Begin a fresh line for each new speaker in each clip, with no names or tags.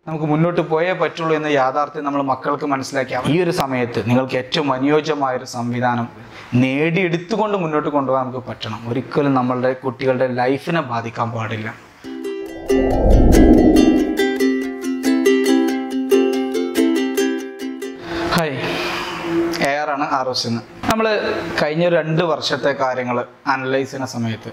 നമുക്ക് മുന്നോട്ട് പോയേ പറ്റുള്ളൂ എന്ന യാഥാർത്ഥ്യം നമ്മൾ മക്കൾക്ക് മനസ്സിലാക്കിയാൽ ഈ ഒരു സമയത്ത് നിങ്ങൾക്ക് ഏറ്റവും അനുയോജ്യമായൊരു സംവിധാനം നേടിയെടുത്തുകൊണ്ട് മുന്നോട്ട് കൊണ്ടുപോകാൻ നമുക്ക് പറ്റണം. ഒരിക്കലും നമ്മളുടെ കുട്ടികളുടെ ലൈഫിനെ ബാധിക്കാൻ പാടില്ല. ഹായ്, എയറാണ് ആർഒസിന്ന്. നമ്മൾ കഴിഞ്ഞ 2 വർഷത്തെ കാര്യങ്ങൾ അനലൈസ് ചെയ്യുന്ന സമയത്ത്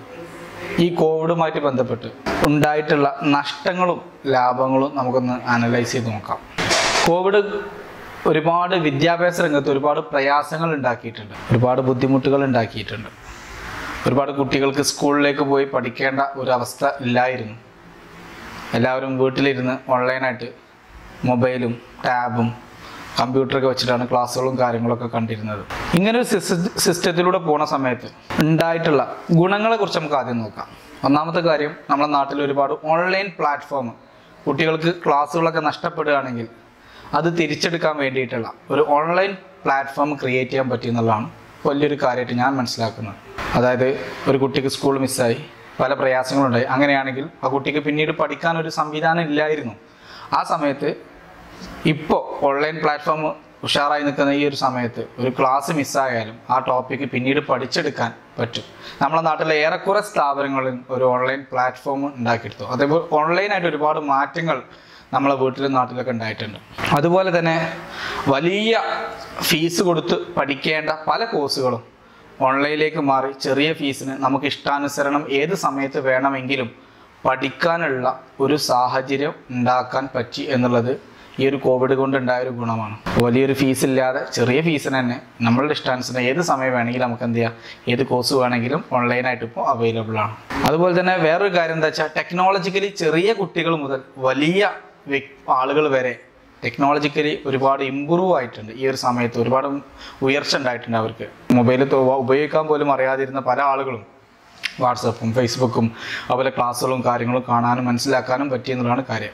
ഈ കോവിഡുമായിട്ട് ബന്ധപ്പെട്ട് ഉണ്ടായിട്ടുള്ള നഷ്ടങ്ങളും ലാഭങ്ങളും നമുക്കൊന്ന് അനലൈസ് ചെയ്ത് നോക്കാം. കോവിഡ് ഒരുപാട് വിദ്യാഭ്യാസ രംഗത്ത് ഒരുപാട് പ്രയാസങ്ങൾ ഉണ്ടാക്കിയിട്ടുണ്ട്, ഒരുപാട് ബുദ്ധിമുട്ടുകൾ ഉണ്ടാക്കിയിട്ടുണ്ട്. ഒരുപാട് കുട്ടികൾക്ക് സ്കൂളിലേക്ക് പോയി പഠിക്കേണ്ട ഒരവസ്ഥ ഇല്ലായിരുന്നു. എല്ലാവരും വീട്ടിലിരുന്ന് ഓൺലൈനായിട്ട് മൊബൈലും ടാബും കമ്പ്യൂട്ടറൊക്കെ വെച്ചിട്ടാണ് ക്ലാസ്സുകളും കാര്യങ്ങളൊക്കെ കണ്ടിരുന്നത്. ഇങ്ങനൊരു സിസ്റ്റത്തിലൂടെ പോണ സമയത്ത് ഉണ്ടായിട്ടുള്ള ഗുണങ്ങളെക്കുറിച്ച് നമുക്ക് ആദ്യം നോക്കാം. ഒന്നാമത്തെ കാര്യം, നമ്മുടെ നാട്ടിൽ ഒരുപാട് ഓൺലൈൻ പ്ലാറ്റ്ഫോം കുട്ടികൾക്ക് ക്ലാസ്സുകളൊക്കെ നഷ്ടപ്പെടുകയാണെങ്കിൽ അത് തിരിച്ചെടുക്കാൻ വേണ്ടിയിട്ടുള്ള ഒരു ഓൺലൈൻ പ്ലാറ്റ്ഫോം ക്രിയേറ്റ് ചെയ്യാൻ പറ്റിയെന്നുള്ളതാണ് വലിയൊരു കാര്യമായിട്ട് ഞാൻ മനസ്സിലാക്കുന്നത്. അതായത് ഒരു കുട്ടിക്ക് സ്കൂൾ മിസ്സായി, പല പ്രയാസങ്ങളുണ്ടായി. അങ്ങനെയാണെങ്കിൽ ആ കുട്ടിക്ക് പിന്നീട് പഠിക്കാനൊരു സംവിധാനം ഇല്ലായിരുന്നു. ആ സമയത്ത് ഇപ്പോൾ ഓൺലൈൻ പ്ലാറ്റ്ഫോം ഉഷാറായി നിൽക്കുന്ന ഈ ഒരു സമയത്ത് ഒരു ക്ലാസ് മിസ്സായാലും ആ ടോപ്പിക്ക് പിന്നീട് പഠിച്ചെടുക്കാൻ പറ്റും. നമ്മുടെ നാട്ടിലെ ഏറെക്കുറെ സ്ഥാപനങ്ങളിൽ ഒരു ഓൺലൈൻ പ്ലാറ്റ്ഫോം ഉണ്ടാക്കിയെടുത്തു. അതേപോലെ ഓൺലൈനായിട്ട് ഒരുപാട് മാറ്റങ്ങൾ നമ്മളെ വീട്ടിലും നാട്ടിലൊക്കെ ഉണ്ടായിട്ടുണ്ട്. അതുപോലെ തന്നെ വലിയ ഫീസ് കൊടുത്ത് പഠിക്കേണ്ട പല കോഴ്സുകളും ഓൺലൈനിലേക്ക് മാറി ചെറിയ ഫീസിന് നമുക്ക് ഇഷ്ടാനുസരണം ഏത് സമയത്ത് വേണമെങ്കിലും പഠിക്കാനുള്ള ഒരു സാഹചര്യം ഉണ്ടാക്കാൻ പറ്റി എന്നുള്ളത് ഈ ഒരു കോവിഡ് കൊണ്ടുണ്ടായൊരു ഗുണമാണ്. വലിയൊരു ഫീസ് ഇല്ലാതെ ചെറിയ ഫീസിന് തന്നെ നമ്മളുടെ ഇഷ്ടാനുസരണം ഏത് സമയം വേണമെങ്കിലും നമുക്ക് എന്ത് ചെയ്യാം, ഏത് കോഴ്സ് വേണമെങ്കിലും ഓൺലൈനായിട്ട് ഇപ്പോൾ അവൈലബിൾ ആണ്. അതുപോലെ തന്നെ വേറൊരു കാര്യം എന്താ വെച്ചാൽ, ടെക്നോളജിക്കലി ചെറിയ കുട്ടികൾ മുതൽ വലിയ ആളുകൾ വരെ ടെക്നോളജിക്കലി ഒരുപാട് ഇമ്പ്രൂവ് ആയിട്ടുണ്ട്. ഈ ഒരു സമയത്ത് ഒരുപാട് ഉയർച്ച ഉണ്ടായിട്ടുണ്ട്. അവർക്ക് മൊബൈൽ ഉപയോഗിക്കാൻ പോലും അറിയാതിരുന്ന പല ആളുകളും വാട്സപ്പും ഫേസ്ബുക്കും അതുപോലെ ക്ലാസ്സുകളും കാര്യങ്ങളും കാണാനും മനസ്സിലാക്കാനും പറ്റിയെന്നുള്ളതാണ് കാര്യം.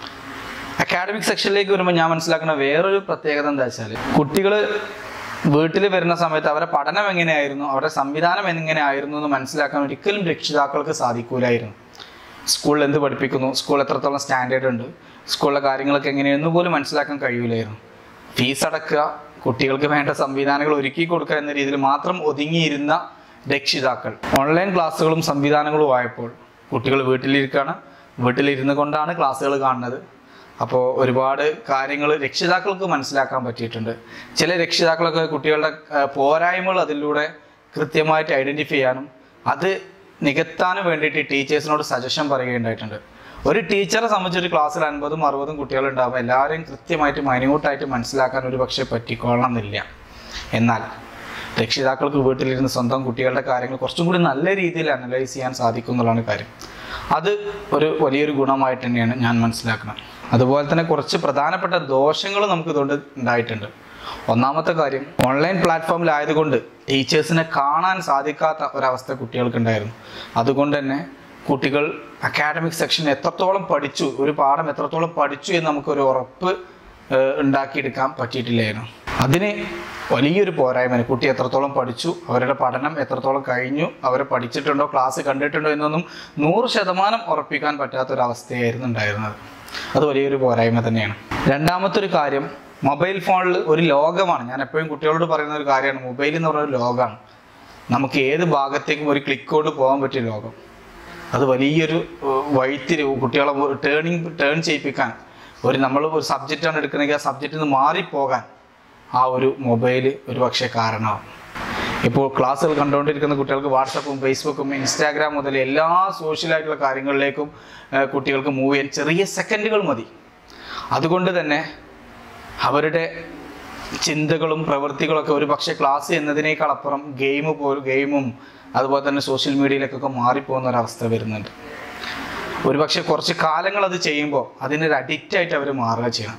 അക്കാഡമിക് സെക്ഷനിലേക്ക് വരുമ്പോൾ ഞാൻ മനസ്സിലാക്കുന്ന വേറൊരു പ്രത്യേകത എന്താ വെച്ചാൽ, കുട്ടികൾ വീട്ടിൽ വരുന്ന സമയത്ത് അവരുടെ പഠനം എങ്ങനെയായിരുന്നു, അവരുടെ സംവിധാനം എങ്ങനെയായിരുന്നു എന്ന് മനസ്സിലാക്കാൻ ഒരിക്കലും രക്ഷിതാക്കൾക്ക് സാധിക്കൂലായിരുന്നു. സ്കൂളിൽ എന്ത് പഠിപ്പിക്കുന്നു, സ്കൂൾ എത്രത്തോളം സ്റ്റാൻഡേർഡ് ഉണ്ട്, സ്കൂളിലെ കാര്യങ്ങളൊക്കെ എങ്ങനെയെന്ന് പോലും മനസ്സിലാക്കാൻ കഴിയില്ലായിരുന്നു. ഫീസ് അടക്കുക, കുട്ടികൾക്ക് വേണ്ട സംവിധാനങ്ങൾ ഒരുക്കി കൊടുക്കുക എന്ന രീതിയിൽ മാത്രം ഒതുങ്ങിയിരുന്ന രക്ഷിതാക്കൾ ഓൺലൈൻ ക്ലാസ്സുകളും സംവിധാനങ്ങളും ആയപ്പോൾ കുട്ടികൾ വീട്ടിലിരുന്ന് കൊണ്ടാണ് ക്ലാസ്സുകൾ കാണുന്നത്. അപ്പോൾ ഒരുപാട് കാര്യങ്ങൾ രക്ഷിതാക്കൾക്ക് മനസ്സിലാക്കാൻ പറ്റിയിട്ടുണ്ട്. ചില രക്ഷിതാക്കളൊക്കെ കുട്ടികളുടെ പോരായ്മകൾ അതിലൂടെ കൃത്യമായിട്ട് ഐഡൻറ്റിഫൈ ചെയ്യാനും അത് നികത്താനും വേണ്ടിയിട്ട് ടീച്ചേഴ്സിനോട് സജഷൻ പറയുകയുണ്ടായിട്ടുണ്ട്. ഒരു ടീച്ചറെ സംബന്ധിച്ചൊരു ക്ലാസ്സിൽ 50-60 കുട്ടികളുണ്ടാകുമ്പോൾ എല്ലാവരെയും കൃത്യമായിട്ട് മൈന്യൂട്ടായിട്ട് മനസ്സിലാക്കാൻ ഒരു പക്ഷേ പറ്റിക്കൊള്ളണമെന്നില്ല. എന്നാൽ രക്ഷിതാക്കൾക്ക് വീട്ടിലിരുന്ന് സ്വന്തം കുട്ടികളുടെ കാര്യങ്ങൾ കുറച്ചും കൂടി നല്ല രീതിയിൽ അനലൈസ് ചെയ്യാൻ സാധിക്കും എന്നുള്ളതാണ് കാര്യം. അത് ഒരു വലിയൊരു ഗുണമായിട്ട് തന്നെയാണ് ഞാൻ മനസ്സിലാക്കുന്നത്. അതുപോലെ തന്നെ കുറച്ച് പ്രധാനപ്പെട്ട ദോഷങ്ങൾ നമുക്ക് ഇതുകൊണ്ട് ഉണ്ടായിട്ടുണ്ട്. ഒന്നാമത്തെ കാര്യം, ഓൺലൈൻ പ്ലാറ്റ്ഫോമിലായതുകൊണ്ട് ടീച്ചേഴ്സിനെ കാണാൻ സാധിക്കാത്ത ഒരവസ്ഥ കുട്ടികൾക്കുണ്ടായിരുന്നു. അതുകൊണ്ട് തന്നെ കുട്ടികൾ അക്കാഡമിക് സെക്ഷൻ എത്രത്തോളം പഠിച്ചു, ഒരു പാഠം എത്രത്തോളം പഠിച്ചു എന്ന് നമുക്കൊരു ഉറപ്പ് ഉണ്ടാക്കിയെടുക്കാൻ പറ്റിയിട്ടില്ലായിരുന്നു. അതിന് വലിയൊരു പോരായ്മയാണ്. കുട്ടി എത്രത്തോളം പഠിച്ചു, അവരുടെ പഠനം എത്രത്തോളം കഴിഞ്ഞു, അവർ പഠിച്ചിട്ടുണ്ടോ, ക്ലാസ് കണ്ടിട്ടുണ്ടോ എന്നൊന്നും 100% ഉറപ്പിക്കാൻ പറ്റാത്തൊരവസ്ഥയായിരുന്നു ഉണ്ടായിരുന്നത്. അത് വലിയൊരു പോരായ്മ തന്നെയാണ്. രണ്ടാമത്തെ ഒരു കാര്യം, മൊബൈൽ ഫോണിൽ ഒരു ലോകമാണ്. ഞാൻ എപ്പോഴും കുട്ടികളോട് പറയുന്ന ഒരു കാര്യമാണ്, മൊബൈൽ എന്ന് പറയുന്ന ലോകമാണ്. നമുക്ക് ഏത് ഭാഗത്തേക്കും ഒരു ക്ലിക്ക് കൊണ്ട് പോകാൻ പറ്റിയ ലോകം. അത് വലിയൊരു വഴിത്തിരിവ്, കുട്ടികളെ ടേൺ ചെയ്യിപ്പിക്കാൻ, നമ്മൾ ഒരു സബ്ജക്റ്റാണ് എടുക്കണമെങ്കിൽ ആ സബ്ജക്റ്റിൽ നിന്ന് മാറിപ്പോകാൻ ആ ഒരു മൊബൈൽ ഒരു പക്ഷേ കാരണമാവും. ഇപ്പോൾ ക്ലാസ്സുകൾ കണ്ടുകൊണ്ടിരിക്കുന്ന കുട്ടികൾക്ക് വാട്സപ്പും ഫേസ്ബുക്കും ഇൻസ്റ്റാഗ്രാം മുതൽ എല്ലാ സോഷ്യലായിട്ടുള്ള കാര്യങ്ങളിലേക്കും കുട്ടികൾക്ക് മൂവ് ചെയ്യാൻ ചെറിയ സെക്കൻഡുകൾ മതി. അതുകൊണ്ട് തന്നെ അവരുടെ ചിന്തകളും പ്രവൃത്തികളൊക്കെ ഒരു പക്ഷേ ക്ലാസ് എന്നതിനേക്കാൾ അപ്പുറം ഗെയിമും അതുപോലെ തന്നെ സോഷ്യൽ മീഡിയയിലേക്കൊക്കെ മാറിപ്പോകുന്ന ഒരവസ്ഥ വരുന്നുണ്ട്. ഒരുപക്ഷെ കുറച്ച് കാലങ്ങൾ അത് ചെയ്യുമ്പോൾ അതിനൊരു അഡിക്റ്റായിട്ട് അവർ മാറുക ചെയ്യണം.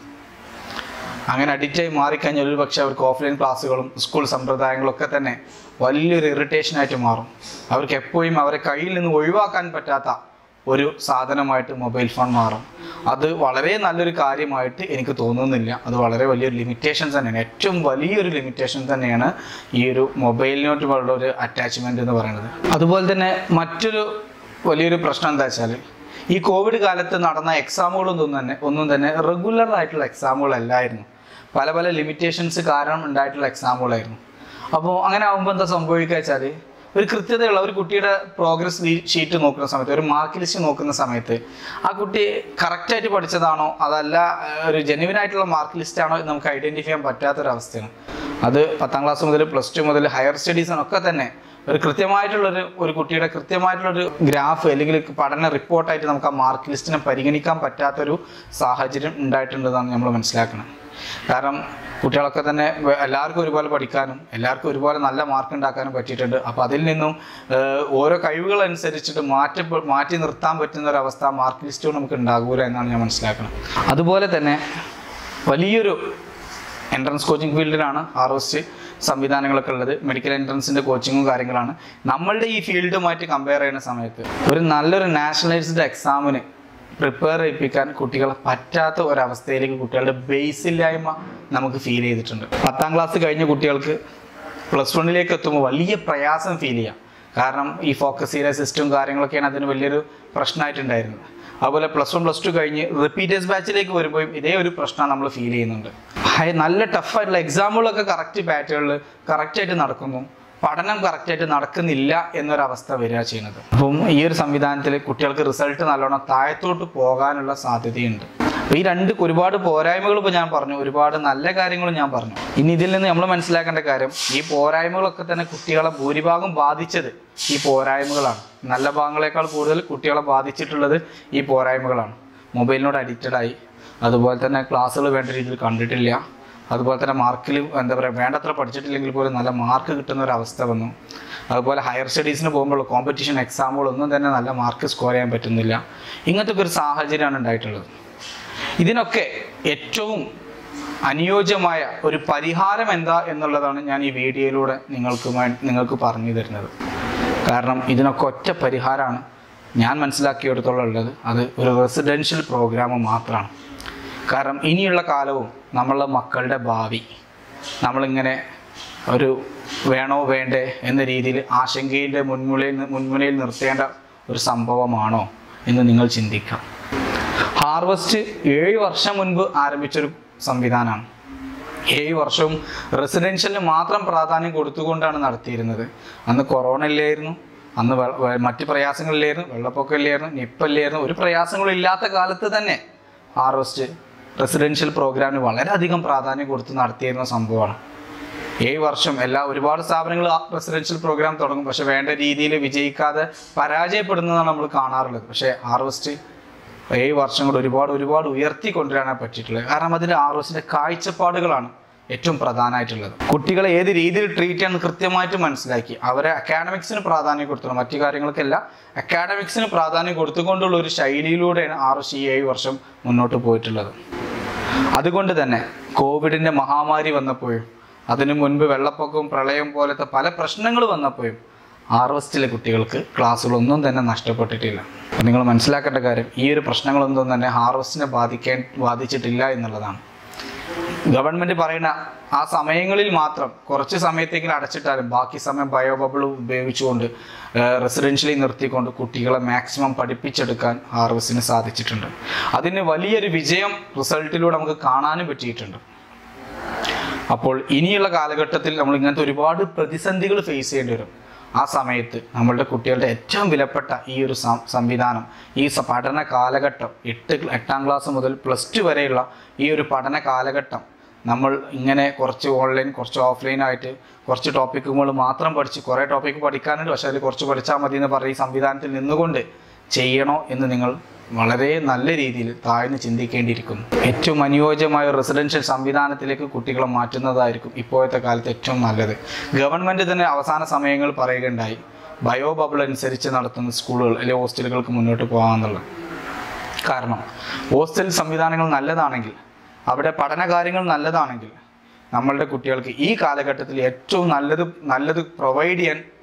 അങ്ങനെ അഡിക്റ്റായി മാറിക്കഴിഞ്ഞാൽ ഒരു പക്ഷേ അവർക്ക് ഓഫ്ലൈൻ ക്ലാസ്സുകളും സ്കൂൾ സമ്പ്രദായങ്ങളൊക്കെ തന്നെ വലിയൊരു ഇറിറ്റേഷനായിട്ട് മാറും. അവർക്ക് എപ്പോഴും അവരെ കയ്യിൽ നിന്ന് ഒഴിവാക്കാൻ പറ്റാത്ത ഒരു സാധനമായിട്ട് മൊബൈൽ ഫോൺ മാറും. അത് വളരെ നല്ലൊരു കാര്യമായിട്ട് എനിക്ക് തോന്നുന്നില്ല. അത് വളരെ വലിയൊരു ലിമിറ്റേഷൻസ് തന്നെയാണ്, ഏറ്റവും വലിയൊരു ലിമിറ്റേഷൻ തന്നെയാണ് ഈ ഒരു മൊബൈലിനോട്ടുള്ള ഒരു അറ്റാച്ച്മെൻറ്റ് എന്ന് പറയുന്നത്. അതുപോലെ തന്നെ മറ്റൊരു വലിയൊരു പ്രശ്നം എന്താ വെച്ചാൽ, ഈ കോവിഡ് കാലത്ത് നടന്ന ഒന്നും തന്നെ റെഗുലർ ആയിട്ടുള്ള എക്സാമുകളല്ലായിരുന്നു. പല പല ലിമിറ്റേഷൻസ് കാരണം ഉണ്ടായിട്ടുള്ള എക്സാമുകളായിരുന്നു. അപ്പോൾ അങ്ങനെ ആകുമ്പോൾ എന്താ സംഭവിക്കുക വെച്ചാൽ, ഒരു കൃത്യതയുള്ള ഒരു കുട്ടിയുടെ പ്രോഗ്രസ് ഷീറ്റ് നോക്കുന്ന സമയത്ത്, ഒരു മാർക്ക് ലിസ്റ്റ് നോക്കുന്ന സമയത്ത് ആ കുട്ടി കറക്റ്റായിട്ട് പഠിച്ചതാണോ അതല്ല ഒരു ജെന്യുവൻ ആയിട്ടുള്ള മാർക്ക് ലിസ്റ്റാണോ എന്ന് നമുക്ക് ഐഡൻറ്റിഫൈ ചെയ്യാൻ പറ്റാത്തൊരവസ്ഥയാണ്. അത് 10ാം ക്ലാസ് മുതൽ +2 മുതൽ ഹയർ സ്റ്റഡീസിനൊക്കെ തന്നെ ഒരു കൃത്യമായിട്ടുള്ളൊരു കുട്ടിയുടെ കൃത്യമായിട്ടുള്ളൊരു ഗ്രാഫ് അല്ലെങ്കിൽ പഠന റിപ്പോർട്ടായിട്ട് നമുക്ക് ആ മാർക്ക് ലിസ്റ്റിനെ പരിഗണിക്കാൻ പറ്റാത്തൊരു സാഹചര്യം ഉണ്ടായിട്ടുണ്ടെന്നാണ് നമ്മൾ മനസ്സിലാക്കുന്നത്. കാരണം കുട്ടികളൊക്കെ തന്നെ എല്ലാവർക്കും ഒരുപോലെ പഠിക്കാനും എല്ലാവർക്കും ഒരുപോലെ നല്ല മാർക്ക് ഉണ്ടാക്കാനും പറ്റിയിട്ടുണ്ട്. അപ്പോൾ അതിൽ നിന്നും ഓരോ കഴിവുകളനുസരിച്ചിട്ട് മാറ്റി നിർത്താൻ പറ്റുന്ന ഒരവസ്ഥ മാർക്ക് ലിസ്റ്റുകൾ നമുക്ക് ഉണ്ടാകൂല എന്നാണ് ഞാൻ മനസ്സിലാക്കുന്നത്. അതുപോലെ തന്നെ വലിയൊരു എൻട്രൻസ് കോച്ചിങ് ഫീൽഡിലാണ് ROST സംവിധാനങ്ങളൊക്കെ ഉള്ളത്. മെഡിക്കൽ എൻട്രൻസിൻ്റെ കോച്ചിങ്ങും കാര്യങ്ങളാണ്. നമ്മളുടെ ഈ ഫീൽഡുമായിട്ട് കമ്പയർ ചെയ്യുന്ന സമയത്ത് ഒരു നല്ലൊരു നാഷണലൈസ്ഡ് എക്സാമിന് പ്രിപ്പയർ ചെയ്യിപ്പിക്കാൻ കുട്ടികളെ പറ്റാത്ത ഒരവസ്ഥയിലേക്ക് കുട്ടികളുടെ ബേസില്ലായ്മ നമുക്ക് ഫീൽ ചെയ്തിട്ടുണ്ട്. 10ാം ക്ലാസ് കഴിഞ്ഞ കുട്ടികൾക്ക് +1 എത്തുമ്പോൾ വലിയ പ്രയാസം ഫീൽ ചെയ്യാം. കാരണം ഈ ഫോക്കസ് ഏരിയ സിസ്റ്റവും കാര്യങ്ങളൊക്കെയാണ് അതിന് വലിയൊരു പ്രശ്നമായിട്ടുണ്ടായിരുന്നത്. അതുപോലെ +1 +2 കഴിഞ്ഞ് റിപ്പീറ്റേഴ്സ് ബാച്ചിലേക്ക് വരുമ്പോഴും ഇതേ ഒരു പ്രശ്നം നമ്മൾ ഫീൽ ചെയ്യുന്നുണ്ട്. നല്ല ടഫായിട്ടുള്ള എക്സാമുകളൊക്കെ കറക്റ്റ് പാറ്റേണിൽ കറക്റ്റായിട്ട് നടക്കുന്നു, പഠനം കറക്റ്റായിട്ട് നടക്കുന്നില്ല എന്നൊരവസ്ഥ വരിക ചെയ്യുന്നത്. അപ്പം ഈ ഒരു സംവിധാനത്തിൽ കുട്ടികൾക്ക് റിസൾട്ട് നല്ലോണം താഴത്തോട്ട് പോകാനുള്ള സാധ്യതയുണ്ട്. അപ്പോൾ ഈ ഒരുപാട് പോരായ്മകൾ ഇപ്പോൾ ഞാൻ പറഞ്ഞു, ഒരുപാട് നല്ല കാര്യങ്ങളും ഞാൻ പറഞ്ഞു. ഇനി ഇതിൽ നിന്ന് നമ്മൾ മനസ്സിലാക്കേണ്ട കാര്യം, ഈ പോരായ്മകളൊക്കെ തന്നെ കുട്ടികളെ ഭൂരിഭാഗം ബാധിച്ചത് ഈ പോരായ്മകളാണ്. നല്ല ഭാഗങ്ങളെക്കാൾ കൂടുതൽ കുട്ടികളെ ബാധിച്ചിട്ടുള്ളത് ഈ പോരായ്മകളാണ്. മൊബൈലിനോട് അഡിക്റ്റഡായി, അതുപോലെ തന്നെ ക്ലാസ്സുകൾ വേണ്ട രീതിയിൽ കണ്ടിട്ടില്ല, അതുപോലെ തന്നെ മാർക്കിൽ വേണ്ടത്ര പഠിച്ചിട്ടില്ലെങ്കിൽ പോലും നല്ല മാർക്ക് കിട്ടുന്ന ഒരു അവസ്ഥ വന്നു. അതുപോലെ ഹയർ സ്റ്റഡീസിന് പോകുമ്പോൾ കോമ്പറ്റീഷൻ എക്സാമുകളൊന്നും തന്നെ നല്ല മാർക്ക് സ്കോർ ചെയ്യാൻ പറ്റുന്നില്ല. ഇങ്ങനത്തെ ഒരു സാഹചര്യമാണ് ഉണ്ടായിട്ടുള്ളത്. ഇതിനൊക്കെ ഏറ്റവും അനുയോജ്യമായ ഒരു പരിഹാരം എന്താ എന്നുള്ളതാണ് ഞാൻ ഈ വീഡിയോയിലൂടെ നിങ്ങൾക്ക് പറഞ്ഞു തരുന്നത്. കാരണം ഇതിനൊക്കെ ഒറ്റ പരിഹാരമാണ് ഞാൻ മനസ്സിലാക്കിയെടുത്തോളം ഉള്ളത്. അത് ഒരു റെസിഡൻഷ്യൽ പ്രോഗ്രാം മാത്രമാണ്. കാരണം ഇനിയുള്ള കാലവും നമ്മളുടെ മക്കളുടെ ഭാവി നമ്മളിങ്ങനെ ഒരു വേണോ വേണ്ടേ എന്ന രീതിയിൽ ആശങ്കയുടെ മുൻമുനയിൽ നിർത്തേണ്ട ഒരു സംഭവമാണോ എന്ന് നിങ്ങൾ ചിന്തിക്കാം. ഹാർവസ്റ്റ് 7 വർഷം മുൻപ് ആരംഭിച്ചൊരു സംവിധാനമാണ്. 7 വർഷവും റെസിഡൻഷ്യലിന് മാത്രം പ്രാധാന്യം കൊടുത്തുകൊണ്ടാണ് നടത്തിയിരുന്നത്. അന്ന് കൊറോണ ഇല്ലായിരുന്നു, അന്ന് മറ്റ് പ്രയാസങ്ങളില്ലായിരുന്നു, വെള്ളപ്പൊക്കം ഇല്ലായിരുന്നു, നിപ്പ ഇല്ലായിരുന്നു. ഒരു പ്രയാസങ്ങളും ഇല്ലാത്ത കാലത്ത് തന്നെ ROST റെസിഡൻഷ്യൽ പ്രോഗ്രാമിന് വളരെയധികം പ്രാധാന്യം കൊടുത്ത് നടത്തിയിരുന്ന സംഭവമാണ്. 7 വർഷം ഒരുപാട് സ്ഥാപനങ്ങൾ റെസിഡൻഷ്യൽ പ്രോഗ്രാം തുടങ്ങും, പക്ഷെ വേണ്ട രീതിയിൽ വിജയിക്കാതെ പരാജയപ്പെടുന്നതാണ് നമ്മൾ കാണാറുള്ളത്. പക്ഷേ ROST 7 വർഷം കൊണ്ട് ഒരുപാട് ഉയർത്തിക്കൊണ്ടുവരാൻ പറ്റിയിട്ടുള്ളത്. കാരണം അതിൽ ROSTന്റെ കാഴ്ചപ്പാടുകളാണ് ഏറ്റവും പ്രധാനമായിട്ടുള്ളത്. കുട്ടികളെ ഏത് രീതിയിൽ ട്രീറ്റ് ചെയ്യാൻ കൃത്യമായിട്ട് മനസ്സിലാക്കി അവരെ അക്കാഡമിക്സിന് പ്രാധാന്യം കൊടുത്തുള്ളൂ, മറ്റു കാര്യങ്ങൾക്കല്ല അക്കാഡമിക്സിന് പ്രാധാന്യം കൊടുത്തുകൊണ്ടുള്ള ഒരു ശൈലിയിലൂടെയാണ് ROST 7 വർഷം മുന്നോട്ട് പോയിട്ടുള്ളത്. അതുകൊണ്ട് തന്നെ കോവിഡിൻ്റെ മഹാമാരി വന്നപ്പോഴും അതിനു മുൻപ് വെള്ളപ്പൊക്കവും പ്രളയവും പോലത്തെ പല പ്രശ്നങ്ങൾ വന്നപ്പോഴും ROSTലെ കുട്ടികൾക്ക് ക്ലാസ്സുകളൊന്നും തന്നെ നഷ്ടപ്പെട്ടിട്ടില്ല. നിങ്ങൾ മനസ്സിലാക്കേണ്ട കാര്യം, ഈ ഒരു പ്രശ്നങ്ങളൊന്നും തന്നെ ROSTനെ ബാധിച്ചിട്ടില്ല എന്നുള്ളതാണ്. ഗവൺമെൻറ് പറയുന്ന ആ സമയങ്ങളിൽ മാത്രം കുറച്ച് സമയത്തേക്ക് അടച്ചിട്ടാലും ബാക്കി സമയം ബയോ ബബിൾ ഉപയോഗിച്ചുകൊണ്ട് റെസിഡൻഷ്യലി നിർത്തിക്കൊണ്ട് കുട്ടികളെ മാക്സിമം പഠിപ്പിച്ചെടുക്കാൻ ROSTന് സാധിച്ചിട്ടുണ്ട്. അതിന് വലിയൊരു വിജയം റിസൾട്ടിലൂടെ നമുക്ക് കാണാനും പറ്റിയിട്ടുണ്ട്. അപ്പോൾ ഇനിയുള്ള കാലഘട്ടത്തിൽ നമ്മൾ ഇങ്ങനത്തെ ഒരുപാട് പ്രതിസന്ധികൾ ഫേസ് ചെയ്യേണ്ടി വരും. ആ സമയത്ത് നമ്മളുടെ കുട്ടികളുടെ ഏറ്റവും വിലപ്പെട്ട ഈ ഒരു സംവിധാനം, ഈ പഠന കാലഘട്ടം 8ാം ക്ലാസ് മുതൽ +2 വരെയുള്ള ഈ ഒരു പഠന കാലഘട്ടം നമ്മൾ ഇങ്ങനെ കുറച്ച് ഓൺലൈൻ കുറച്ച് ഓഫ്ലൈനായിട്ട് കുറച്ച് ടോപ്പിക്കുകൾ മാത്രം പഠിച്ച് കുറേ ടോപ്പിക്ക് പഠിക്കാനുണ്ട്, പക്ഷേ അതിൽ കുറച്ച് പഠിച്ചാൽ മതി എന്ന് പറഞ്ഞ ഈ സംവിധാനത്തിൽ നിന്നുകൊണ്ട് ചെയ്യണോ എന്ന് നിങ്ങൾ വളരെ നല്ല രീതിയിൽ താഴ്ന്ന് ചിന്തിക്കേണ്ടിയിരിക്കുന്നു. ഏറ്റവും അനുയോജ്യമായ റെസിഡൻഷ്യൽ സംവിധാനത്തിലേക്ക് കുട്ടികളെ മാറ്റുന്നതായിരിക്കും ഇപ്പോഴത്തെ കാലത്ത് ഏറ്റവും നല്ലത്. ഗവൺമെൻറ് തന്നെ അവസാന സമയങ്ങൾ പറയുകയുണ്ടായി, ബയോ ബബിൾ അനുസരിച്ച് നടത്തുന്ന സ്കൂളുകൾ അല്ലെങ്കിൽ ഹോസ്റ്റലുകൾക്ക് മുന്നോട്ട് പോകാമെന്നുള്ളത്. കാരണം ഹോസ്റ്റൽ സംവിധാനങ്ങൾ നല്ലതാണെങ്കിൽ, അവിടെ പഠന കാര്യങ്ങൾ നല്ലതാണെങ്കിൽ നമ്മളുടെ കുട്ടികൾക്ക് ഈ കാലഘട്ടത്തിൽ ഏറ്റവും നല്ലത് പ്രൊവൈഡ് ചെയ്യാൻ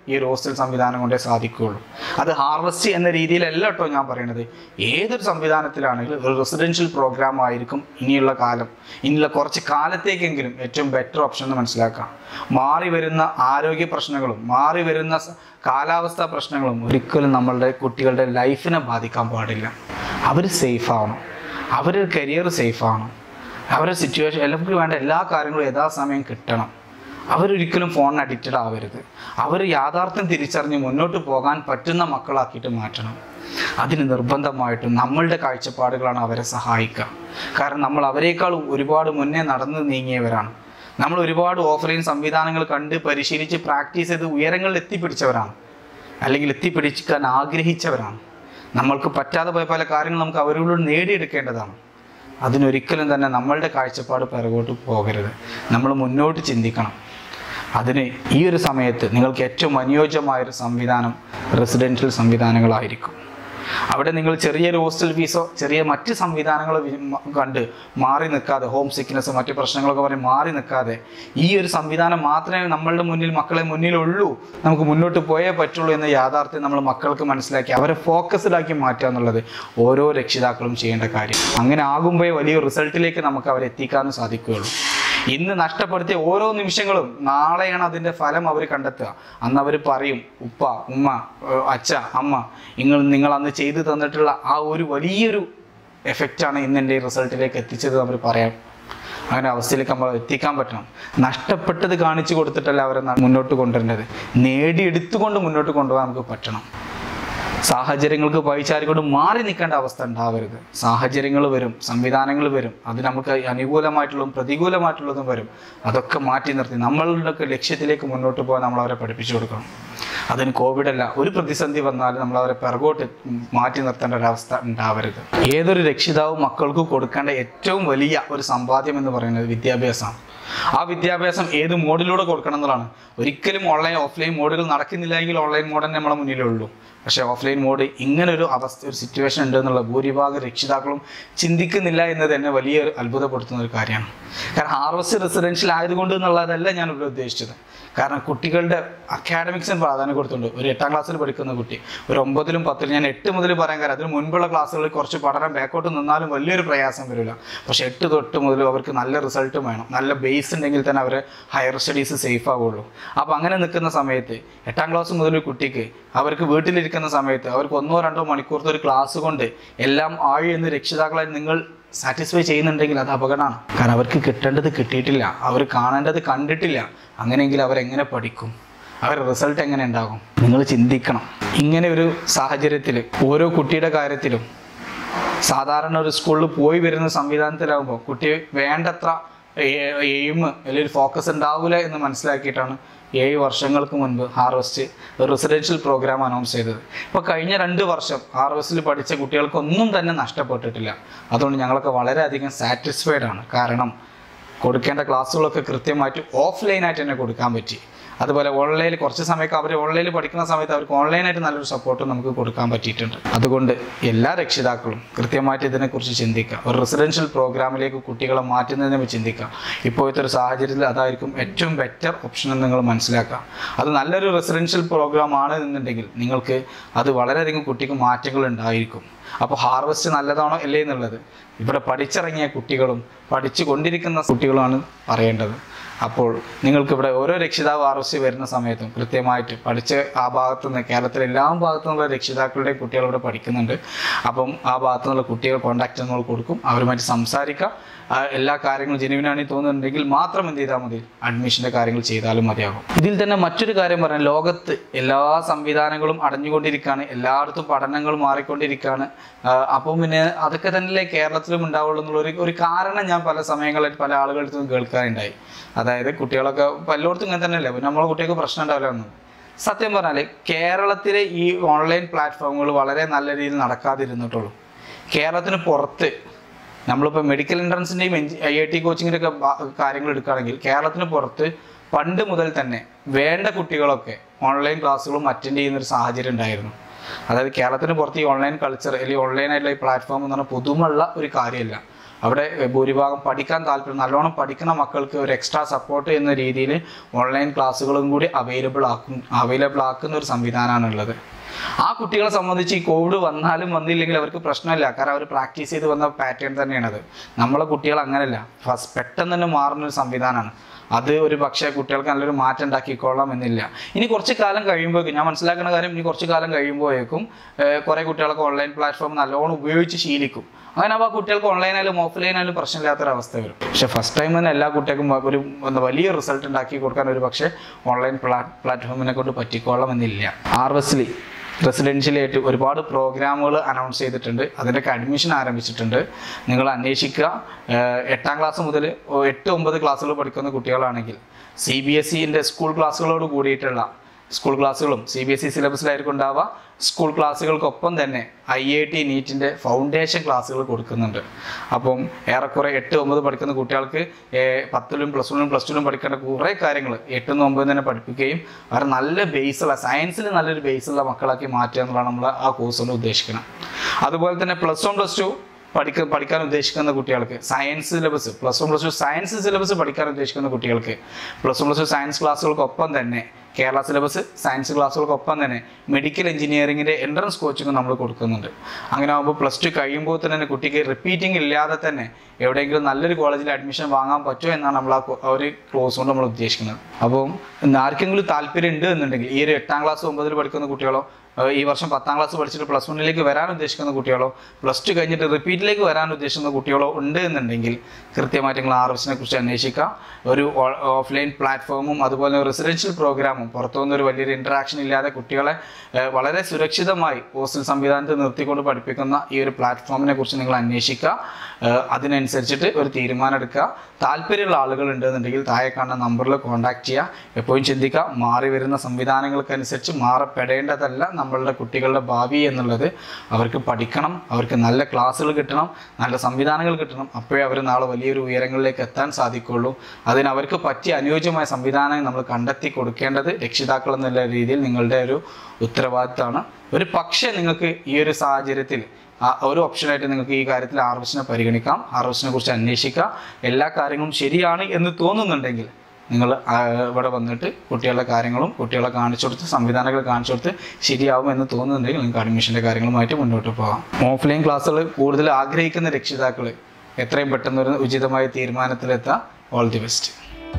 ഈ ഒരു ഹോസ്റ്റൽ സംവിധാനം കൊണ്ടേ സാധിക്കുകയുള്ളൂ. അത് ഹാർവസ്റ്റ് എന്ന രീതിയിലല്ല കേട്ടോ ഞാൻ പറയുന്നത്. ഏതൊരു സംവിധാനത്തിലാണെങ്കിലും ഒരു റെസിഡൻഷ്യൽ പ്രോഗ്രാം ആയിരിക്കും ഇനിയുള്ള കാലം, ഇനിയുള്ള കുറച്ച് കാലത്തേക്കെങ്കിലും ഏറ്റവും ബെറ്റർ ഓപ്ഷൻ എന്ന് മനസ്സിലാക്കാം. മാറി വരുന്ന ആരോഗ്യ പ്രശ്നങ്ങളും മാറി വരുന്ന കാലാവസ്ഥാ പ്രശ്നങ്ങളും ഒരിക്കലും നമ്മളുടെ കുട്ടികളുടെ ലൈഫിനെ ബാധിക്കാൻ പാടില്ല. അവർ സേഫ് ആവണം, അവരുടെ കരിയർ സേഫ് ആവണം, അവരുടെ സിറ്റുവേഷൻ എല്ലാവർക്കും വേണ്ട എല്ലാ കാര്യങ്ങളും യഥാസമയം കിട്ടണം. അവരൊരിക്കലും ഫോണിന് അഡിക്റ്റഡ് ആവരുത്. അവർ യാഥാർത്ഥ്യം തിരിച്ചറിഞ്ഞ് മുന്നോട്ട് പോകാൻ പറ്റുന്ന മക്കളാക്കിയിട്ട് മാറ്റണം. അതിന് നിർബന്ധമായിട്ടും നമ്മളുടെ കാഴ്ചപ്പാടുകളാണ് അവരെ സഹായിക്കുക. കാരണം നമ്മൾ അവരെക്കാൾ ഒരുപാട് മുന്നേ നടന്ന് നീങ്ങിയവരാണ്. നമ്മൾ ഒരുപാട് ഓഫ്ലൈൻ സംവിധാനങ്ങൾ കണ്ട് പരിശീലിച്ച് പ്രാക്ടീസ് ചെയ്ത് ഉയരങ്ങളിൽ എത്തിപ്പിടിച്ചവരാണ്, അല്ലെങ്കിൽ എത്തിപ്പിടിക്കാൻ ആഗ്രഹിച്ചവരാണ്. നമ്മൾക്ക് പറ്റാതെ പോയ പല കാര്യങ്ങളും നമുക്ക് അവരോട് നേടിയെടുക്കേണ്ടതാണ്. അതിനൊരിക്കലും തന്നെ നമ്മളുടെ കാഴ്ചപ്പാട് പിറകോട്ട് പോകരുത്. നമ്മൾ മുന്നോട്ട് ചിന്തിക്കണം. അതിന് ഈ ഒരു സമയത്ത് നിങ്ങൾക്ക് ഏറ്റവും അനുയോജ്യമായൊരു സംവിധാനം റെസിഡൻഷ്യൽ സംവിധാനങ്ങളായിരിക്കും. അവിടെ നിങ്ങൾ ചെറിയൊരു ഹോസ്റ്റൽ ഫീസോ ചെറിയ മറ്റ് സംവിധാനങ്ങൾ കണ്ട് മാറി നിൽക്കാതെ, ഹോം സിക്നെസ് മറ്റ് പ്രശ്നങ്ങളൊക്കെ പറഞ്ഞ് മാറി നിൽക്കാതെ, ഈ ഒരു സംവിധാനം മാത്രമേ നമ്മളുടെ മുന്നിൽ മക്കളെ മുന്നിലുള്ളൂ, നമുക്ക് മുന്നോട്ട് പോയേ പറ്റുള്ളൂ എന്ന യാഥാർത്ഥ്യം നമ്മൾ മക്കൾക്ക് മനസ്സിലാക്കി അവരെ ഫോക്കസ്ഡാക്കി മാറ്റുക എന്നുള്ളത് ഓരോ രക്ഷിതാക്കളും ചെയ്യേണ്ട കാര്യം. അങ്ങനെ ആകുമ്പോഴേ വലിയ റിസൾട്ടിലേക്ക് നമുക്ക് അവരെ എത്തിക്കാനും സാധിക്കുകയുള്ളൂ. ഇന്ന് നഷ്ടപ്പെടുത്തിയ ഓരോ നിമിഷങ്ങളും നാളെയാണ് അതിൻ്റെ ഫലം അവർ കണ്ടെത്തുക. അന്ന് അവർ പറയും, ഉപ്പ, ഉമ്മ, അച്ഛ, അമ്മ, നിങ്ങൾ അന്ന് ചെയ്തു തന്നിട്ടുള്ള ആ ഒരു വലിയൊരു എഫക്റ്റാണ് ഇന്ന് എൻ്റെ റിസൾട്ടിലേക്ക് എത്തിച്ചത് അവർ പറയാം. അങ്ങനെ അവസ്ഥയിലേക്ക് നമ്മൾ എത്തിക്കാൻ പറ്റണം. നഷ്ടപ്പെട്ടത് കാണിച്ചു കൊടുത്തിട്ടല്ല അവരെ മുന്നോട്ട് കൊണ്ടുവരേണ്ടത്, നേടിയെടുത്തുകൊണ്ട് മുന്നോട്ട് കൊണ്ടുപോകാൻ നമുക്ക് പറ്റണം. സാഹചര്യങ്ങൾക്ക് പഴിച്ചാരിക്കൊണ്ട് മാറി നിൽക്കേണ്ട അവസ്ഥ ഉണ്ടാവരുത്. സാഹചര്യങ്ങൾ വരും, സംവിധാനങ്ങൾ വരും, അത് നമുക്ക് അനുകൂലമായിട്ടുള്ളതും പ്രതികൂലമായിട്ടുള്ളതും വരും. അതൊക്കെ മാറ്റി നിർത്തി നമ്മളുടെ ലക്ഷ്യത്തിലേക്ക് മുന്നോട്ട് പോകാൻ നമ്മൾ അവരെ പഠിപ്പിച്ചു കൊടുക്കണം. അതിന് കോവിഡല്ല, ഒരു പ്രതിസന്ധി വന്നാലും നമ്മൾ അവരെ പിറകോട്ട് മാറ്റി നിർത്തേണ്ട ഒരവസ്ഥ ഉണ്ടാവരുത്. ഏതൊരു രക്ഷിതാവും മക്കൾക്ക് കൊടുക്കേണ്ട ഏറ്റവും വലിയ ഒരു സമ്പാദ്യം എന്ന് പറയുന്നത് വിദ്യാഭ്യാസമാണ്. ആ വിദ്യാഭ്യാസം ഏത് മോഡിലൂടെ കൊടുക്കണം എന്നുള്ളതാണ്. ഒരിക്കലും ഓഫ്ലൈൻ മോഡുകൾ നടക്കുന്നില്ല എങ്കിൽ ഓൺലൈൻ മോഡ് നമ്മളെ മുന്നിലുള്ളൂ. പക്ഷേ ഓഫ്ലൈൻ മോഡ് ഇങ്ങനൊരു ഒരു സിറ്റുവേഷൻ ഉണ്ട് എന്നുള്ള ഭൂരിഭാഗം രക്ഷിതാക്കളും ചിന്തിക്കുന്നില്ല എന്നത് തന്നെ വലിയൊരു അത്ഭുതപ്പെടുത്തുന്ന ഒരു കാര്യമാണ്. കാരണം ഹാർവസ്റ്റ് റെസിഡൻഷ്യൽ ആയതുകൊണ്ട് എന്നുള്ളതല്ല ഞാൻ ഇവിടെ ഉദ്ദേശിച്ചത്. കാരണം കുട്ടികളുടെ അക്കാഡമിക്സിന് പ്രാധാന്യം കൊടുത്തുകൊണ്ട് ഒരു 8ാം ക്ലാസ്സിൽ പഠിക്കുന്ന കുട്ടി ഒരു 9ലും 10ലും, ഞാൻ 8 മുതൽ പറയാൻ കാര്യം അതിന് മുൻപുള്ള ക്ലാസ്സുകളിൽ കുറച്ച് പഠനം ബാക്കോട്ട് നിന്നാലും വലിയൊരു പ്രയാസം വരില്ല. പക്ഷേ 8 തൊട്ട് മുതൽ അവർക്ക് നല്ല റിസൾട്ടും വേണം. നല്ല ബേസ് ഉണ്ടെങ്കിൽ തന്നെ അവർ ഹയർ സ്റ്റഡീസ് സേഫ് ആവുള്ളൂ. അപ്പോൾ അങ്ങനെ നിൽക്കുന്ന സമയത്ത് 8ാം ക്ലാസ് മുതൽ ഒരു കുട്ടിക്ക് അവർക്ക് വീട്ടിലിരിക്കുന്ന സമയത്ത് അവർക്ക് 1-2 മണിക്കൂറത്തെ ഒരു ക്ലാസ് കൊണ്ട് എല്ലാം ആഴി എന്ന് രക്ഷിതാക്കളായി നിങ്ങൾ സാറ്റിസ്ഫൈ ചെയ്യുന്നുണ്ടെങ്കിൽ അത് അപകടമാണ്. കാരണം അവർക്ക് കിട്ടേണ്ടത് കിട്ടിയിട്ടില്ല, അവർ കാണേണ്ടത് കണ്ടിട്ടില്ല. അങ്ങനെയെങ്കിൽ അവരെങ്ങനെ പഠിക്കും? അവരുടെ റിസൾട്ട് എങ്ങനെ ഉണ്ടാകും? നിങ്ങൾ ചിന്തിക്കണം. ഇങ്ങനെ ഒരു സാഹചര്യത്തിൽ ഓരോ കുട്ടിയുടെ കാര്യത്തിലും സാധാരണ ഒരു സ്കൂളിൽ പോയി വരുന്ന സംവിധാനത്തിലാകുമ്പോൾ കുട്ടി വേണ്ടത്ര എയിം അല്ലെങ്കിൽ ഫോക്കസ് ഉണ്ടാവില്ല എന്ന് മനസ്സിലാക്കിയിട്ടാണ് 7 വർഷങ്ങൾക്ക് മുൻപ് ഹാർവസ്റ്റ് റെസിഡൻഷ്യൽ പ്രോഗ്രാം അനൗൺസ് ചെയ്തത്. ഇപ്പോൾ കഴിഞ്ഞ 2 വർഷം ഹാർവസ്റ്റിൽ പഠിച്ച കുട്ടികൾക്കൊന്നും തന്നെ നഷ്ടപ്പെട്ടിട്ടില്ല. അതുകൊണ്ട് ഞങ്ങളൊക്കെ വളരെയധികം സാറ്റിസ്ഫൈഡ് ആണ്. കാരണം കൊടുക്കേണ്ട ക്ലാസ്സുകളൊക്കെ കൃത്യമായിട്ട് ഓഫ്ലൈനായിട്ട് തന്നെ കൊടുക്കാൻ പറ്റി. അതുപോലെ ഓൺലൈനിൽ കുറച്ച് സമയമൊക്കെ അവർ ഓൺലൈനിൽ പഠിക്കുന്ന സമയത്ത് അവർക്ക് ഓൺലൈനായിട്ട് നല്ലൊരു സപ്പോർട്ട് നമുക്ക് കൊടുക്കാൻ പറ്റിയിട്ടുണ്ട്. അതുകൊണ്ട് എല്ലാ രക്ഷിതാക്കളും കൃത്യമായിട്ട് ഇതിനെക്കുറിച്ച് ചിന്തിക്കുക. ഒരു റെസിഡൻഷ്യൽ പ്രോഗ്രാമിലേക്ക് കുട്ടികളെ മാറ്റുന്നതിനെ ചിന്തിക്കുക. ഇപ്പോഴത്തെ ഒരു സാഹചര്യത്തിൽ അതായിരിക്കും ഏറ്റവും ബെറ്റർ ഓപ്ഷൻ എന്ന് നിങ്ങൾ മനസ്സിലാക്കുക. അത് നല്ലൊരു റെസിഡൻഷ്യൽ പ്രോഗ്രാം ആണ് എന്നുണ്ടെങ്കിൽ നിങ്ങൾക്ക് അത് വളരെയധികം കുട്ടിക്ക് മാറ്റങ്ങൾ ഉണ്ടായിരിക്കും. അപ്പോൾ ഹാർവസ്റ്റ് നല്ലതാണോ അല്ലേ എന്നുള്ളത് ഇവിടെ പഠിച്ചിറങ്ങിയ കുട്ടികളും പഠിച്ചു കൊണ്ടിരിക്കുന്ന കുട്ടികളുമാണ് പറയേണ്ടത്. അപ്പോൾ നിങ്ങൾക്കിവിടെ ഓരോ രക്ഷിതാവ് ഹാർവസ്റ്റ് വരുന്ന സമയത്തും കൃത്യമായിട്ട് പഠിച്ച് ആ ഭാഗത്തു നിന്ന് കേരളത്തിലെ എല്ലാ ഭാഗത്തു നിന്നുള്ള രക്ഷിതാക്കളുടെയും കുട്ടികൾ ഇവിടെ പഠിക്കുന്നുണ്ട്. അപ്പം ആ ഭാഗത്തു നിന്നുള്ള കുട്ടികൾ കോൺടാക്റ്റ് നമ്മൾ കൊടുക്കും, അവരുമായിട്ട് സംസാരിക്കുക. എല്ലാ കാര്യങ്ങളും ജെനുവിനാണെന്ന് തോന്നുന്നുണ്ടെങ്കിൽ മാത്രം എന്ത് ചെയ്താൽ മതി, അഡ്മിഷൻ്റെ കാര്യങ്ങൾ ചെയ്താലും മതിയാകും. ഇതിൽ തന്നെ മറ്റൊരു കാര്യം പറയാം, ലോകത്ത് എല്ലാ സംവിധാനങ്ങളും അടഞ്ഞുകൊണ്ടിരിക്കുകയാണ്, എല്ലായിടത്തും പഠനങ്ങൾ മാറിക്കൊണ്ടിരിക്കുകയാണ്. അപ്പം പിന്നെ അതൊക്കെ തന്നെയല്ലേ കേരളത്തിലും ഉണ്ടാവുള്ളൂ എന്നുള്ള ഒരു കാരണം ഞാൻ പല സമയങ്ങളിൽ പല ആളുകളുടെ കേൾക്കാറുണ്ടായി. അതായത് കുട്ടികളൊക്കെ പലയിടത്തും ഇങ്ങനെ തന്നെയല്ലേ, പിന്നെ നമ്മളെ കുട്ടികൾക്ക് പ്രശ്നം ഉണ്ടാവില്ല എന്ന്. സത്യം പറഞ്ഞാൽ കേരളത്തിലെ ഈ ഓൺലൈൻ പ്ലാറ്റ്ഫോമുകൾ വളരെ നല്ല രീതിയിൽ നടക്കാതിരുന്നിട്ടുള്ളൂ. കേരളത്തിന് പുറത്ത് നമ്മളിപ്പോൾ മെഡിക്കൽ എൻട്രൻസിൻ്റെയും IIT കോച്ചിങ്ങിൻ്റെ ഒക്കെ കാര്യങ്ങൾ എടുക്കുകയാണെങ്കിൽ കേരളത്തിന് പുറത്ത് പണ്ട് മുതൽ തന്നെ വേണ്ട കുട്ടികളൊക്കെ ഓൺലൈൻ ക്ലാസ്സുകളും അറ്റൻഡ് ചെയ്യുന്നൊരു സാഹചര്യം ഉണ്ടായിരുന്നു. അതായത് കേരളത്തിന് പുറത്ത് ഈ ഓൺലൈൻ കൾച്ചർ അല്ലെങ്കിൽ ഓൺലൈനായിട്ടുള്ള ഈ പ്ലാറ്റ്ഫോം എന്ന് പറഞ്ഞാൽ പുതുമുള്ള ഒരു കാര്യമല്ല. അവിടെ ഭൂരിഭാഗം പഠിക്കാൻ താല്പര്യം നല്ലോണം പഠിക്കുന്ന മക്കൾക്ക് ഒരു എക്സ്ട്രാ സപ്പോർട്ട് എന്ന രീതിയിൽ ഓൺലൈൻ ക്ലാസ്സുകളും കൂടി അവൈലബിൾ ആക്കുന്ന ഒരു സംവിധാനമാണുള്ളത്. ആ കുട്ടികളെ സംബന്ധിച്ച് ഈ കോവിഡ് വന്നാലും വന്നില്ലെങ്കിൽ അവർക്ക് പ്രശ്നമില്ല. കാരണം അവർ പ്രാക്ടീസ് ചെയ്ത് വന്ന പാറ്റേൺ തന്നെയാണത്. നമ്മളെ കുട്ടികൾ അങ്ങനെയല്ല, പെട്ടെന്ന് തന്നെ മാറുന്നൊരു സംവിധാനമാണ്. അത് ഒരു പക്ഷേ കുട്ടികൾക്ക് നല്ലൊരു മാറ്റം ഉണ്ടാക്കിക്കൊള്ളാം എന്നില്ല. ഇനി കുറച്ച് കാലം കഴിയുമ്പോഴേക്കും, ഞാൻ മനസ്സിലാക്കുന്ന കാര്യം, ഇനി കുറച്ച് കാലം കഴിയുമ്പോഴേക്കും കുറേ കുട്ടികളൊക്കെ ഓൺലൈൻ പ്ലാറ്റ്ഫോം നല്ലോണം ഉപയോഗിച്ച് ശീലിക്കും. അങ്ങനെ ആ കുട്ടികൾക്ക് ഓൺലൈനായാലും ഓഫ്ലൈനായാലും പ്രശ്നമില്ലാത്തൊരവസ്ഥ വരും. പക്ഷെ ഫസ്റ്റ് ടൈം തന്നെ എല്ലാ കുട്ടികൾക്കും ഒരു വലിയ റിസൾട്ട് ഉണ്ടാക്കി കൊടുക്കാൻ ഒരു പക്ഷേ ഓൺലൈൻ പ്ലാറ്റ്ഫോമിനെ കൊണ്ട് പറ്റിക്കൊള്ളാം എന്നില്ല. RSLI റെസിഡൻഷ്യലായിട്ട് ഒരുപാട് പ്രോഗ്രാമുകൾ അനൗൺസ് ചെയ്തിട്ടുണ്ട്. അതിൻ്റെയൊക്കെ അഡ്മിഷൻ ആരംഭിച്ചിട്ടുണ്ട്. നിങ്ങൾ അന്വേഷിക്കുക. 8ാം ക്ലാസ് മുതൽ 8-9 ക്ലാസ്സുകൾ പഠിക്കുന്ന കുട്ടികളാണെങ്കിൽ CBSEൻ്റെ സ്കൂൾ ക്ലാസ്സുകളോട് കൂടിയിട്ടുള്ള സ്കൂൾ ക്ലാസ്സുകളും CBSE സിലബസിലായിരിക്കും ഉണ്ടാവുക. സ്കൂൾ ക്ലാസ്സുകൾക്കൊപ്പം തന്നെ IIT നീറ്റിൻ്റെ ഫൗണ്ടേഷൻ ക്ലാസ്സുകൾ കൊടുക്കുന്നുണ്ട്. അപ്പം ഏറെക്കുറെ 8-9 പഠിക്കുന്ന കുട്ടികൾക്ക് 10ലും +1ലും പഠിക്കേണ്ട കുറേ കാര്യങ്ങൾ 8-നും 9നും തന്നെ പഠിപ്പിക്കുകയും അവർ നല്ല ബേസുള്ള സയൻസിൽ നല്ലൊരു ബേസുള്ള മക്കളാക്കി മാറ്റുക എന്നുള്ളതാണ് നമ്മൾ ആ കോഴ്സ് കൊണ്ട് ഉദ്ദേശിക്കുന്നത്. അതുപോലെ തന്നെ +1 +2 പഠിക്കാൻ ഉദ്ദേശിക്കുന്ന കുട്ടികൾക്ക് സയൻസ് സിലബസ് +1 +2 സയൻസ് സിലബസ് പഠിക്കാൻ ഉദ്ദേശിക്കുന്ന കുട്ടികൾക്ക് +1 +2 സയൻസ് ക്ലാസ്സുകൾക്കൊപ്പം തന്നെ കേരള സിലബസ് സയൻസ് ക്ലാസ്സുകൾക്കൊപ്പം തന്നെ മെഡിക്കൽ എഞ്ചിനീയറിംഗിൻ്റെ എൻട്രൻസ് കോച്ചിങ് നമ്മൾ കൊടുക്കുന്നുണ്ട്. അങ്ങനെ ആകുമ്പോൾ +2 കഴിയുമ്പോൾ തന്നെ കുട്ടിക്ക് റിപ്പീറ്റിംഗ് ഇല്ലാതെ തന്നെ എവിടെയെങ്കിലും നല്ലൊരു കോളേജിൽ അഡ്മിഷൻ വാങ്ങാൻ പറ്റുമോ എന്നാണ് നമ്മൾ ആ ഒരു കോഴ്സ് കൊണ്ട് നമ്മൾ ഉദ്ദേശിക്കുന്നത്. അപ്പം ആർക്കെങ്കിലും താല്പര്യം ഉണ്ട് എന്നുണ്ടെങ്കിൽ ഈ ഒരു 8ാം ക്ലാസ് 9ൽ പഠിക്കുന്ന കുട്ടികളോ ഈ വർഷം 10ാം ക്ലാസ് പഠിച്ചിട്ട് +1ലേക്ക് വരാൻ ഉദ്ദേശിക്കുന്ന കുട്ടികളോ +2 കഴിഞ്ഞിട്ട് റിപ്പീറ്റിലേക്ക് വരാൻ ഉദ്ദേശിക്കുന്ന കുട്ടികളോ ഉണ്ട് എന്നുണ്ടെങ്കിൽ കൃത്യമായിട്ട് നിങ്ങൾ RSLIനെ കുറിച്ച് അന്വേഷിക്കുക. ഒരു ഓഫ്ലൈൻ പ്ലാറ്റ്ഫോമും അതുപോലെ റെസിഡൻഷ്യൽ പ്രോഗ്രാമും പുറത്തുനിന്നൊരു വലിയൊരു ഇൻട്രാക്ഷൻ ഇല്ലാതെ കുട്ടികളെ വളരെ സുരക്ഷിതമായി ഹോസ്റ്റൽ സംവിധാനത്തിൽ നിർത്തിക്കൊണ്ട് പഠിപ്പിക്കുന്ന ഈ ഒരു പ്ലാറ്റ്ഫോമിനെ കുറിച്ച് നിങ്ങൾ അന്വേഷിക്കുക. അതിനനുസരിച്ചിട്ട് ഒരു തീരുമാനം എടുക്കുക. താല്പര്യമുള്ള ആളുകൾ ഉണ്ടെന്നുണ്ടെങ്കിൽ താഴെ കാണുന്ന നമ്പറിൽ കോൺടാക്ട് ചെയ്യുക. എപ്പോഴും ചിന്തിക്കുക, മാറി വരുന്ന സംവിധാനങ്ങൾക്കനുസരിച്ച് മാറപ്പെടേണ്ടതല്ല നമ്മളുടെ കുട്ടികളുടെ ഭാവി എന്നുള്ളത്. അവർക്ക് പഠിക്കണം, അവർക്ക് നല്ല ക്ലാസ്സുകൾ കിട്ടണം, നല്ല സംവിധാനങ്ങൾ കിട്ടണം. അപ്പോഴേ അവർ നാളെ വലിയൊരു ഉയരങ്ങളിലേക്ക് എത്താൻ സാധിക്കുള്ളൂ. അതിന് അവർക്ക് പറ്റിയ അനുയോജ്യമായ സംവിധാനം നമ്മൾ കണ്ടെത്തി കൊടുക്കേണ്ടത് രക്ഷിതാക്കൾ എന്നുള്ള രീതിയിൽ നിങ്ങളുടെ ഒരു ഉത്തരവാദിത്തമാണ്. ഒരു പക്ഷേ നിങ്ങൾക്ക് ഈ ഒരു സാഹചര്യത്തിൽ ഒരു ഓപ്ഷനായിട്ട് നിങ്ങൾക്ക് ഈ കാര്യത്തിൽ RSLIനെ പരിഗണിക്കാം. RSLIനെ കുറിച്ച് അന്വേഷിക്കുക. എല്ലാ കാര്യങ്ങളും ശരിയാണ് എന്ന് തോന്നുന്നുണ്ടെങ്കിൽ നിങ്ങൾ ഇവിടെ വന്നിട്ട് കുട്ടികളുടെ കാര്യങ്ങളും കുട്ടികളെ കാണിച്ചു കൊടുത്ത് സംവിധാനങ്ങൾ കാണിച്ചു കൊടുത്ത് ശരിയാവും എന്ന് തോന്നുന്നുണ്ടെങ്കിൽ നിങ്ങൾക്ക് അഡ്മിഷൻ്റെ കാര്യങ്ങളുമായിട്ട് മുന്നോട്ട് പോകാം. ഓഫ്ലൈൻ ക്ലാസ്സുകൾ കൂടുതൽ ആഗ്രഹിക്കുന്ന രക്ഷിതാക്കൾ എത്രയും പെട്ടെന്ന് ഒരു ഉചിതമായ തീരുമാനത്തിലെത്താം. All the best.